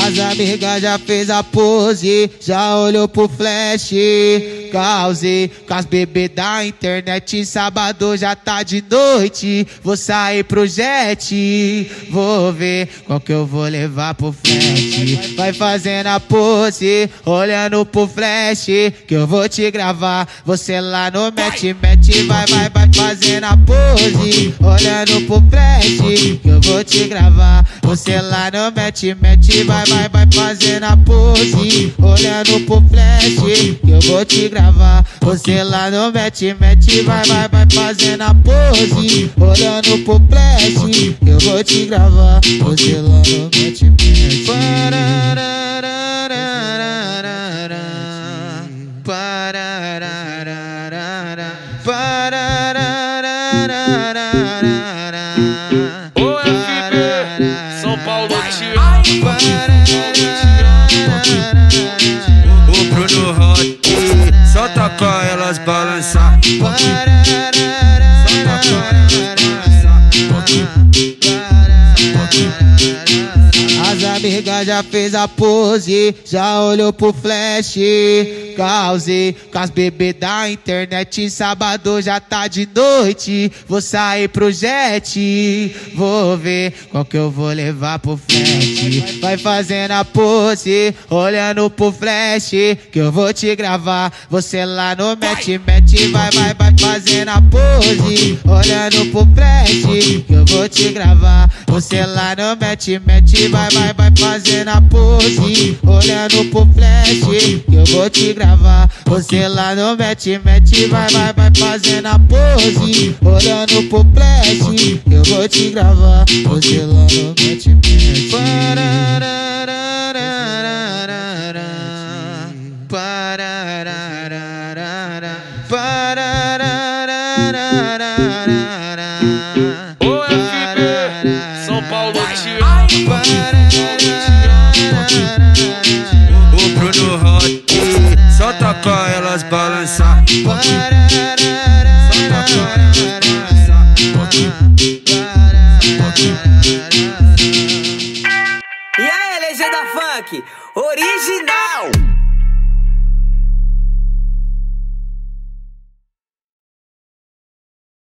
As amigas já fez a pose, já olhou pro flash. Causei com as bebês da internet. Sábado já tá de noite. Vou sair pro jet. Vou ver qual que eu vou levar pro flash. Vai fazendo a pose, olhando pro flash, que eu vou te gravar. Você lá no match. Vai fazendo a pose, olhando pro flash, que eu vou te gravar. Você lá no match. Vai fazendo a pose, olhando pro flash, que eu vou te gravar. Você lá no match. Vai fazendo a pose, olhando pro flash, que eu vou te gravar. Você lá no match. Ô FB, São Paulo te ama. O Bruno Hot, solta pra elas balançar. As amigas já fez a pose, já olhou pro flash. Causei com as bebês da internet. Sábado já tá de noite. Vou sair pro jet. Vou ver qual que eu vou levar pro flash. Vai fazendo a pose, olhando pro flash, que eu vou te gravar. Você lá no match. Vai fazendo a pose, olhando pro flash, que eu vou te gravar. Você lá no match. Vai fazendo a pose, olhando pro flash, que eu vou te gravar. Você lá no match. Vai fazendo a pose, olhando pro flash, que eu vou te gravar. Você lá no match. Ô FB, São Paulo te ama. O Bruno Hot, solta pra elas balançar. E aí, legenda funk, original!